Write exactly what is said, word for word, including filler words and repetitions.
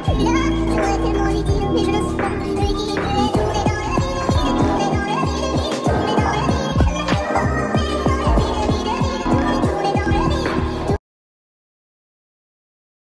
plus là, je dois tellement lui dire, mais je le sens.